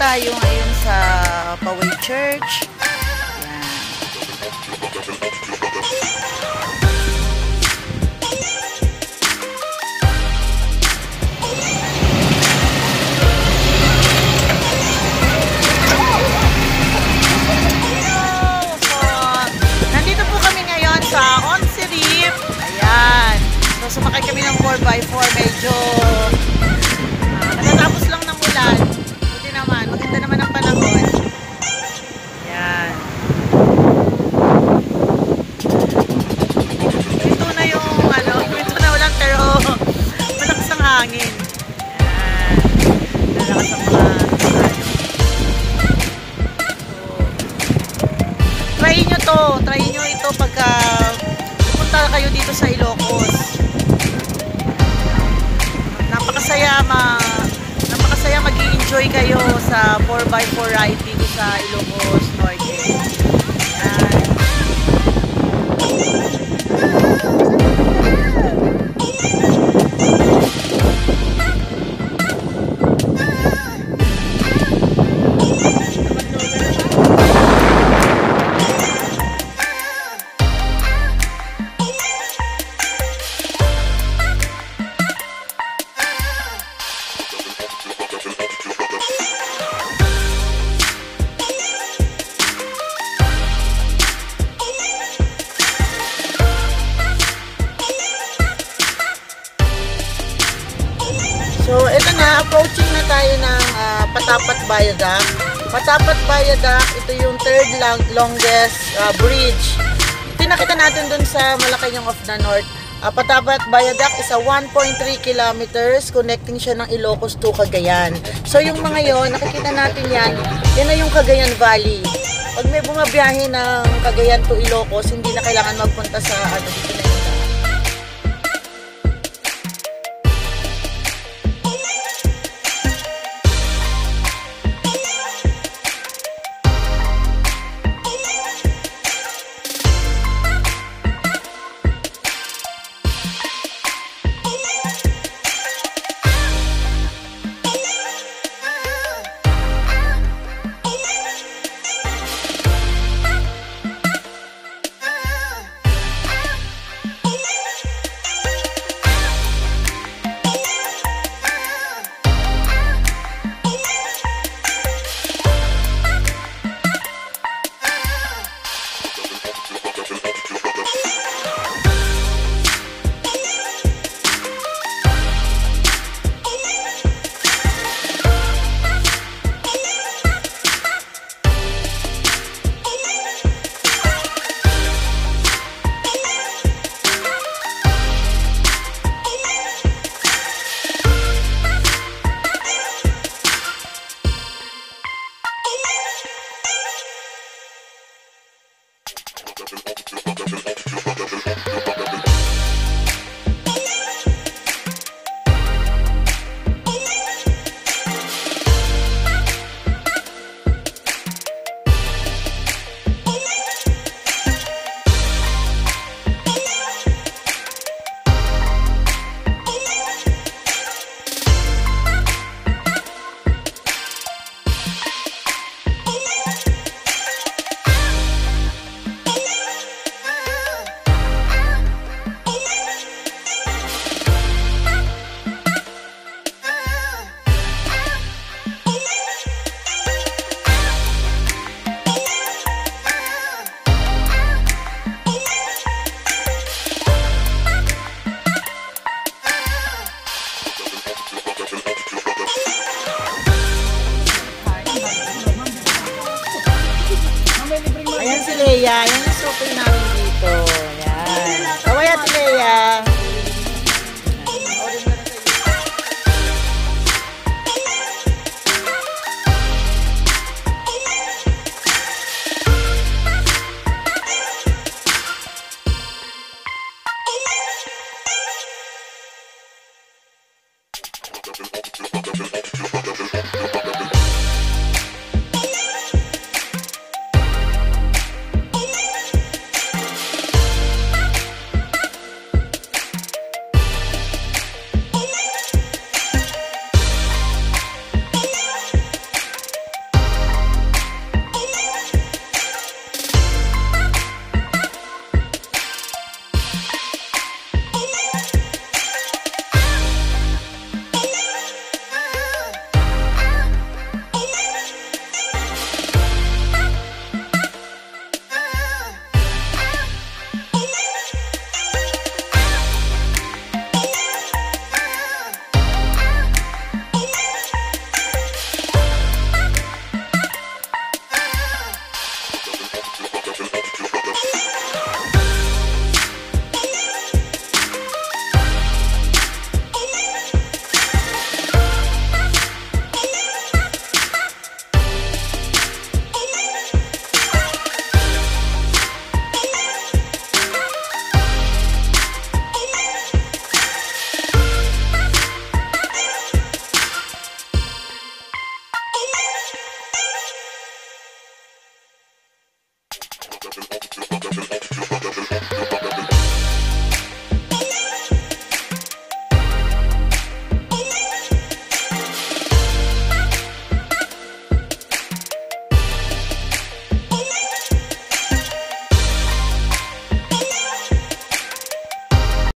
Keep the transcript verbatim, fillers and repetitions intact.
tayo ngayon sa Paway Church. Yan. So, nandito po kami ngayon sa Once Reef. Ayan. So, sumakay kami ng four by four. Medyo uh, natatapos lang ng ulan. Buti naman. Maganda naman ang panahon. Ayan. Ito na yung ano, ito na ulan pero malakas ang hangin. Ayan. Malakas ang mga so, try nyo to. Try nyo ito pagka pupunta kayo dito sa Ilocos. Napakasaya ma napakasaya mag-i-enjoy kayo sa four by four ride dito sa Ilocos Norte. Ayan. So, ito na, approaching na tayo ng uh, Patapat Viaduct. Patapat Viaduct, ito yung third long, longest uh, bridge. Tinakita natin dun sa Malacanang of the North. Uh, Patapat Viaduct is a one point three kilometers, connecting siya ng Ilocos to Cagayan. So, yung mga yon, nakikita natin yan, yan na yung Cagayan Valley. Pag may bumabiyahe ng Cagayan to Ilocos, hindi na kailangan magpunta sa ano, dito na yun. Thank you.